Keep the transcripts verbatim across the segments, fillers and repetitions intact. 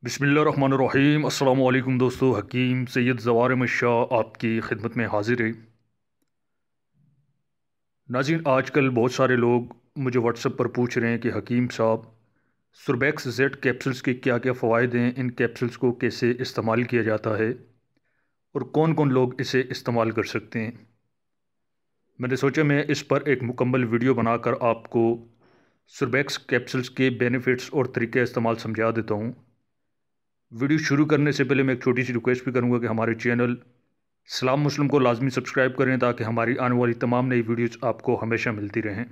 बिस्मिल्लाहिर्रहमानिर्रहीम। अस्सलामु अलैकुम दोस्तों, हकीम सैयद ज़वार अहमद शाह आपकी खिदमत में हाजिर है। नाज़रीन, आजकल बहुत सारे लोग मुझे व्हाट्सएप पर पूछ रहे हैं कि हकीम साहब, सुरबैक्स जेड कैप्सूल्स के क्या क्या फ़वाइद हैं, इन कैप्सूल्स को कैसे इस्तेमाल किया जाता है और कौन कौन लोग इसे इस्तेमाल कर सकते हैं। मैंने सोचा मैं इस पर एक मुकम्मल वीडियो बनाकर आपको सुरबैक्स कैप्सूल्स के बेनिफिट्स और तरीक़े इस्तेमाल समझा देता हूँ। वीडियो शुरू करने से पहले मैं एक छोटी सी रिक्वेस्ट भी करूँगा कि हमारे चैनल सलाम मुस्लिम को लाजमी सब्सक्राइब करें ताकि हमारी आने वाली तमाम नई वीडियोस आपको हमेशा मिलती रहें।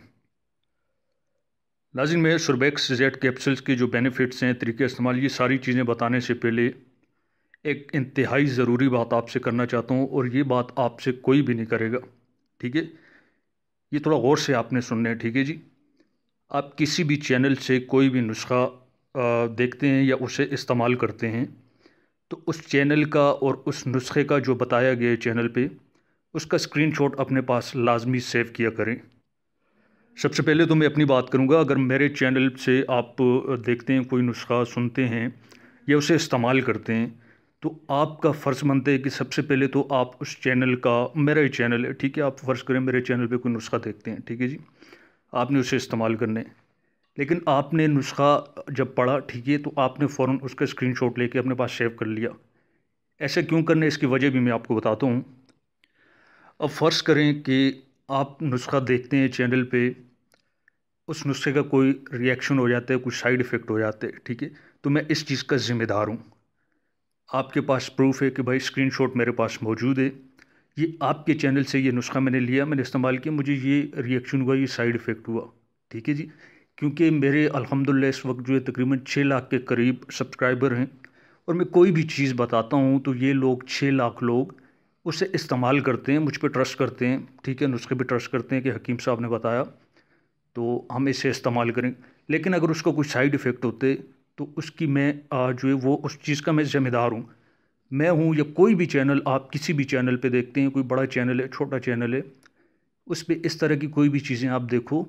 नाज़रीन, मैं सुरबैक्स जेड कैप्सूल्स की जो बेनिफिट्स हैं, तरीके इस्तेमाल, ये सारी चीज़ें बताने से पहले एक इंतहाई ज़रूरी बात आपसे करना चाहता हूँ और ये बात आपसे कोई भी नहीं करेगा, ठीक है। ये थोड़ा गौर से आपने सुनना है, ठीक है जी। आप किसी भी चैनल से कोई भी नुस्खा देखते हैं या उसे इस्तेमाल करते हैं तो उस चैनल का और उस नुस्खे का जो बताया गया है चैनल पे, उसका स्क्रीनशॉट अपने पास लाजमी सेव किया करें। सबसे पहले तो मैं अपनी बात करूंगा, अगर मेरे चैनल से आप देखते हैं कोई नुस्खा, सुनते हैं या उसे इस्तेमाल करते हैं, तो आपका फ़र्ज़ बनता है कि सबसे पहले तो आप उस चैनल का, मेरा ही चैनल है, ठीक है, आप फ़र्ज़ करें मेरे चैनल पे कोई नुस्खा देखते हैं, ठीक है जी, आपने उसे इस्तेमाल करने, लेकिन आपने नुस्खा जब पढ़ा, ठीक है, तो आपने फ़ौरन उसका स्क्रीनशॉट लेके अपने पास सेव कर लिया। ऐसे क्यों करने, इसकी वजह भी मैं आपको बताता हूँ। अब फ़र्ज़ करें कि आप नुस्खा देखते हैं चैनल पे, उस नुस्खे का कोई रिएक्शन हो जाता है, कुछ साइड इफ़ेक्ट हो जाते हैं, ठीक है, तो मैं इस चीज़ का ज़िम्मेदार हूँ। आपके पास प्रूफ़ है कि भाई स्क्रीनशॉट मेरे पास मौजूद है, ये आपके चैनल से ये नुस्खा मैंने लिया, मैंने इस्तेमाल किया, मुझे ये रिएक्शन हुआ, ये साइड इफ़ेक्ट हुआ, ठीक है जी। क्योंकि मेरे अल्हम्दुलिल्लाह इस वक्त जो है तकरीबन छः लाख के करीब सब्सक्राइबर हैं और मैं कोई भी चीज़ बताता हूँ तो ये लोग, छः लाख लोग उसे इस्तेमाल करते हैं, मुझ पर ट्रस्ट करते हैं, ठीक है, नुस्खे पे ट्रस्ट करते हैं कि हकीम साहब ने बताया तो हम इसे इस्तेमाल करें। लेकिन अगर उसका कुछ साइड इफ़ेक्ट होते तो उसकी मैं आ, जो है वो उस चीज़ का मैं ज़िम्मेदार हूँ। मैं हूँ या कोई भी चैनल, आप किसी भी चैनल पे देखते हैं, कोई बड़ा चैनल है, छोटा चैनल है, उस पर इस तरह की कोई भी चीज़ें आप देखो,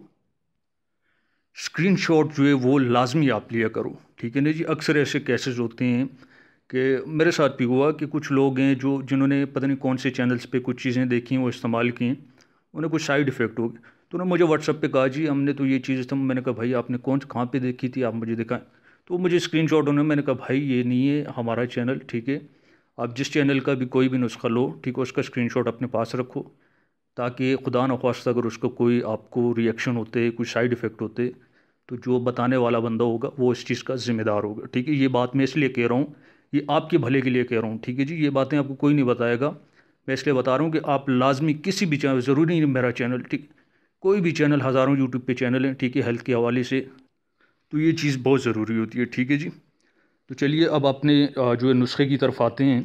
स्क्रीनशॉट जो है वो लाजमी आप लिया करो, ठीक है ना जी। अक्सर ऐसे केसेस होते हैं कि मेरे साथ भी हुआ कि कुछ लोग हैं जो, जिन्होंने पता नहीं कौन से चैनल्स पे कुछ चीज़ें देखी, वो इस्तेमाल की, उन्हें कुछ साइड इफ़ेक्ट हो गए, तो उन्होंने मुझे व्हाट्सएप पे कहा जी हमने तो ये चीज़, तो मैंने कहा भाई आपने कौन कहाँ पे देखी थी, आप मुझे दिखाएं। तो मुझे स्क्रीनशॉट उन्होंने, मैंने कहा भाई ये नहीं है हमारा चैनल, ठीक है, आप जिस चैनल का भी कोई भी नुस्खा लो, ठीक है, उसका स्क्रीनशॉट अपने पास रखो ताकि खुदा न ख्वास्ता अगर उसका कोई आपको रिएक्शन होते, कोई साइड इफ़ेक्ट होते, तो जो बताने वाला बंदा होगा वो इस चीज़ का ज़िम्मेदार होगा, ठीक है। ये बात मैं इसलिए कह रहा हूँ, ये आपके भले के लिए कह रहा हूँ, ठीक है जी। ये बातें आपको कोई नहीं बताएगा, मैं इसलिए बता रहा हूँ कि आप लाजमी किसी भी चैनल, ज़रूरी नहीं मेरा चैनल, ठीक, कोई भी चैनल, हज़ारों यूट्यूब पे चैनल हैं, ठीक है, हेल्थ के हवाले से, तो ये चीज़ बहुत ज़रूरी होती है, ठीक है जी। तो चलिए अब अपने अ, जो है नुस्खे की तरफ आते हैं।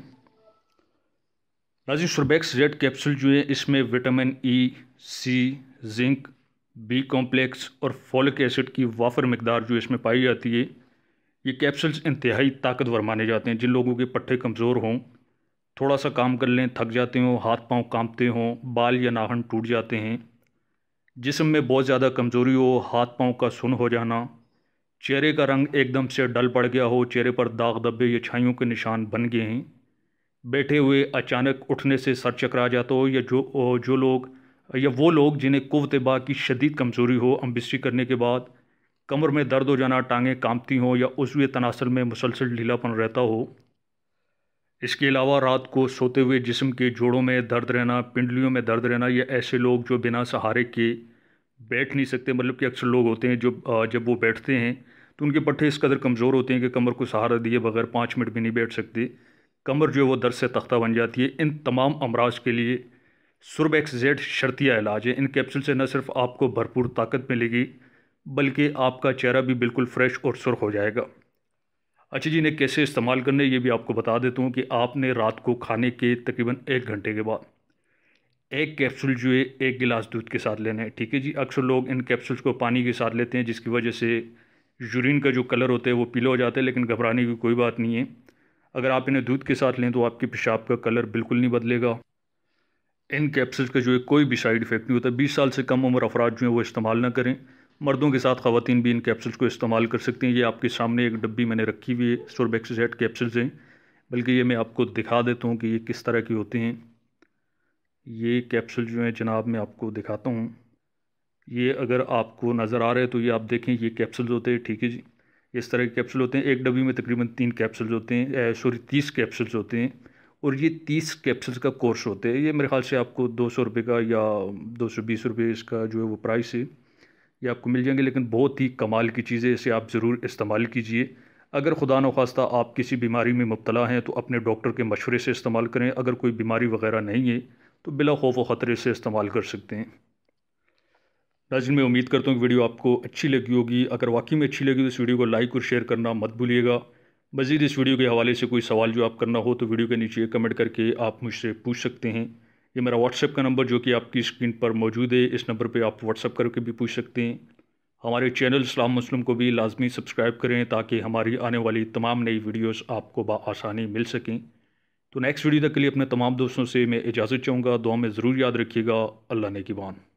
नाज़रीन, सुरबैक्स जेड कैप्सूल जो है, इसमें vitamin E, C, zinc, B complex और फॉलिक एसिड की वाफर मकदार जो इसमें पाई जाती है। ये कैप्सूल्स इंतहाई ताकतवर माने जाते हैं। जिन लोगों के पट्टे कमज़ोर हों, थोड़ा सा काम कर लें थक जाते हों, हाथ पांव कांपते हों, बाल या नाखून टूट जाते हैं, जिस्म में बहुत ज़्यादा कमज़ोरी हो, हाथ पांव का सुन्न हो जाना, चेहरे का रंग एकदम से डल पड़ गया हो, चेहरे पर दाग धब्बे या छाइयों के निशान बन गए हैं, बैठे हुए अचानक उठने से सर चकरा जाता हो, या जो जो लोग या वो लोग जिन्हें कुव्वत बा की शदीद कमज़ोरी हो, अम्बिस्ट्री करने के बाद कमर में दर्द हो जाना, टांगें कांपती हों या उज़्व तनासल में मुसलसल ढीलापन रहता हो। इसके अलावा रात को सोते हुए जिस्म के जोड़ों में दर्द रहना, पिंडलियों में दर्द रहना, या ऐसे लोग जो बिना सहारे के बैठ नहीं सकते, मतलब कि अक्सर लोग होते हैं जो अ, जब वो बैठते हैं तो उनके पट्टे इस कदर कमज़ोर होते हैं कि कमर को सहारा दिए बगैर पाँच मिनट भी नहीं बैठ सकते, कमर जो है वो दर्द से तख्ता बन जाती है। इन तमाम अमराज के लिए सुरबैक्स जेड शर्तिया इलाज है। इन कैप्सूल से न सिर्फ आपको भरपूर ताकत मिलेगी बल्कि आपका चेहरा भी बिल्कुल फ्रेश और सुर्ख हो जाएगा। अच्छा जी, इन्हें कैसे इस्तेमाल करने, ये भी आपको बता देता हूँ कि आपने रात को खाने के तकरीबन एक घंटे के बाद एक कैप्सूल जो है एक गिलास दूध के साथ लेना है, ठीक है जी। अक्सर लोग इन कैप्सूल्स को पानी के साथ लेते हैं जिसकी वजह से यूरिन का जो कलर होता है वो पीला हो जाता है, लेकिन घबराने की कोई बात नहीं है। अगर आप इन्हें दूध के साथ लें तो आपके पेशाब का कलर बिल्कुल नहीं बदलेगा। इन कैप्सूल्स का जो है कोई भी साइड इफ़ेक्ट नहीं होता। बीस साल से कम उम्र अफराद जो हैं वो इस्तेमाल ना करें, मर्दों के साथ ख़वातीन भी इन कैप्सूल्स को इस्तेमाल कर सकती हैं। ये आपके सामने एक डब्बी मैंने रखी हुई है, सूरबेक्सिजेट कैप्सूल्स हैं, बल्कि ये मैं आपको दिखा देता हूँ कि ये किस तरह की होती हैं। ये कैप्सूल जो है जनाब मैं आपको दिखाता हूँ। ये अगर आपको नज़र आ रहा है तो ये आप देखें, ये कैप्सूल्स होते हैं, ठीक है जी। इस तरह के कैप्सूल होते हैं। एक डब्बी में तकरीबन तीन कैप्सूल्स होते हैं, सॉरी तीस कैप्सूल्स होते हैं, और ये तीस कैप्सूल्स का कोर्स होते हैं। ये मेरे ख्याल से आपको दो सौ रुपये का या दो सौ बीस रुपये इसका जो है वो प्राइस है, ये आपको मिल जाएंगे। लेकिन बहुत ही कमाल की चीज़ है, इसे आप ज़रूर इस्तेमाल कीजिए। अगर खुदा न खास्ता आप किसी बीमारी में मुब्तला हैं तो अपने डॉक्टर के मशवरे से इस्तेमाल करें। अगर कोई बीमारी वगैरह नहीं है तो बिला खौफ व ख़तरे से इस्तेमाल कर सकते हैं। नाज़रीन, मैं उम्मीद करता हूँ कि वीडियो आपको अच्छी लगी होगी। अगर वाकई में अच्छी लगी तो इस वीडियो को लाइक और शेयर करना मत भूलिएगा। मज़ीद इस वीडियो के हवाले से कोई सवाल जो आप करना हो तो वीडियो के नीचे कमेंट करके आप मुझसे पूछ सकते हैं। ये मेरा व्हाट्सएप का नंबर जो कि आपकी स्क्रीन पर मौजूद है, इस नंबर पर आप व्हाट्सएप करके भी पूछ सकते हैं। हमारे चैनल इस्लाम मुस्लिम को भी लाजमी सब्सक्राइब करें ताकि हमारी आने वाली तमाम नई वीडियोस आपको बआसानी मिल सकें। तो नेक्स्ट वीडियो तक के लिए अपने तमाम दोस्तों से मैं इजाज़त चाहूँगा। दुआ में ज़रूर याद रखिएगा। अल्लाह ने की बान।